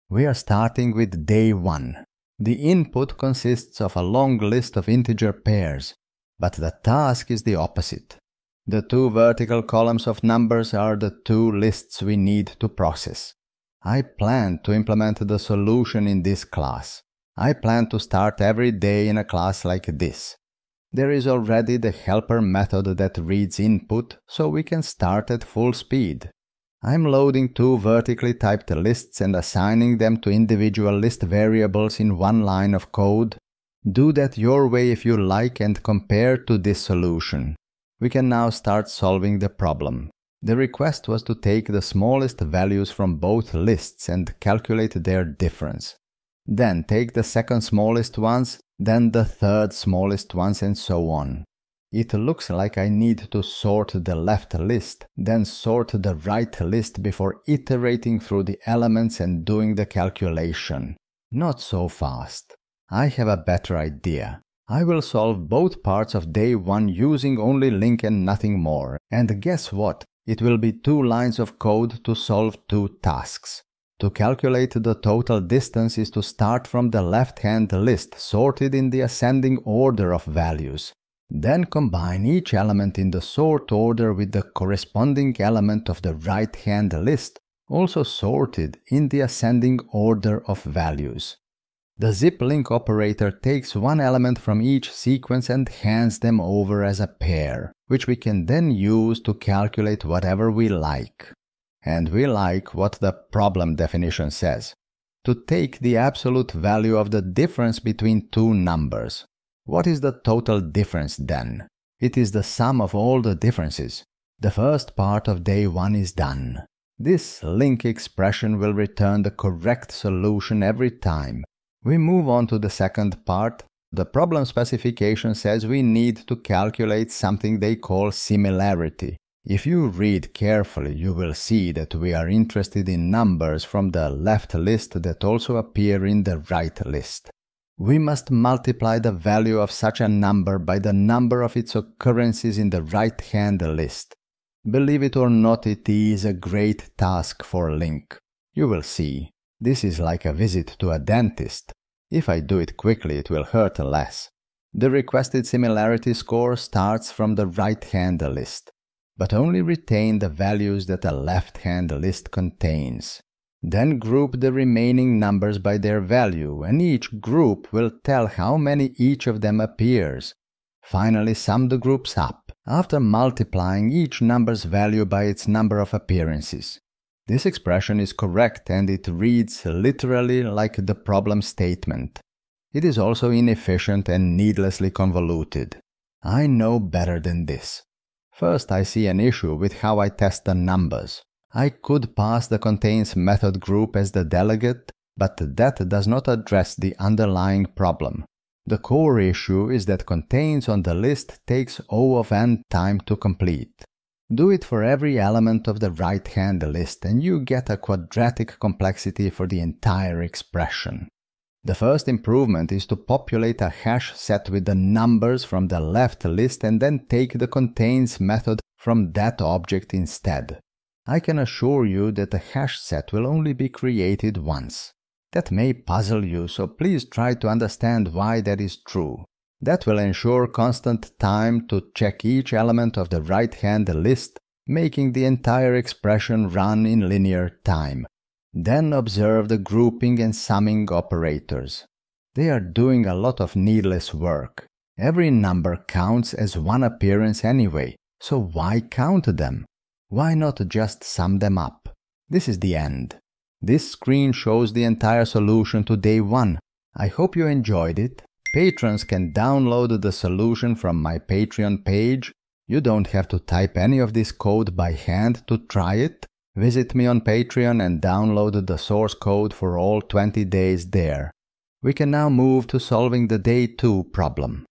We are starting with day 1. The input consists of a long list of integer pairs, but the task is the opposite. The 2 vertical columns of numbers are the 2 lists we need to process. I plan to implement the solution in this class. I plan to start every day in a class like this. There is already the helper method that reads input, so we can start at full speed. I'm loading 2 vertically typed lists and assigning them to individual list variables in one line of code. Do that your way if you like and compare to this solution. We can now start solving the problem. The request was to take the smallest values from both lists and calculate their difference. Then take the second smallest ones, then the third smallest ones, and so on. It looks like I need to sort the left list, then sort the right list before iterating through the elements and doing the calculation. Not so fast. I have a better idea. I will solve both parts of day 1 using only LINQ and nothing more. And guess what? It will be 2 lines of code to solve 2 tasks. To calculate the total distance is to start from the left-hand list sorted in the ascending order of values. Then combine each element in the sort order with the corresponding element of the right-hand list, also sorted in the ascending order of values. The zip link operator takes one element from each sequence and hands them over as a pair, which we can then use to calculate whatever we like. And we like what the problem definition says: to take the absolute value of the difference between 2 numbers. What is the total difference then? It is the sum of all the differences. The first part of day 1 is done. This LINQ expression will return the correct solution every time. We move on to the second part. The problem specification says we need to calculate something they call similarity. If you read carefully, you will see that we are interested in numbers from the left list that also appear in the right list. We must multiply the value of such a number by the number of its occurrences in the right-hand list. Believe it or not, it is a great task for LINQ. You will see. This is like a visit to a dentist. If I do it quickly, it will hurt less. The requested similarity score starts from the right-hand list, but only retain the values that a left-hand list contains. Then group the remaining numbers by their value, and each group will tell how many each of them appears. Finally, sum the groups up, after multiplying each number's value by its number of appearances. This expression is correct and it reads literally like the problem statement. It is also inefficient and needlessly convoluted. I know better than this. First, I see an issue with how I test the numbers. I could pass the contains method group as the delegate, but that does not address the underlying problem. The core issue is that contains on the list takes O of n time to complete. Do it for every element of the right-hand list and you get a quadratic complexity for the entire expression. The first improvement is to populate a hash set with the numbers from the left list and then take the contains method from that object instead. I can assure you that the hash set will only be created once. That may puzzle you, so please try to understand why that is true. That will ensure constant time to check each element of the right-hand list, making the entire expression run in linear time. Then observe the grouping and summing operators. They are doing a lot of needless work. Every number counts as one appearance anyway, so why count them? Why not just sum them up? This is the end. This screen shows the entire solution to day 1. I hope you enjoyed it. Patrons can download the solution from my Patreon page. You don't have to type any of this code by hand to try it. Visit me on Patreon and download the source code for all 20 days there. We can now move to solving the day 2 problem.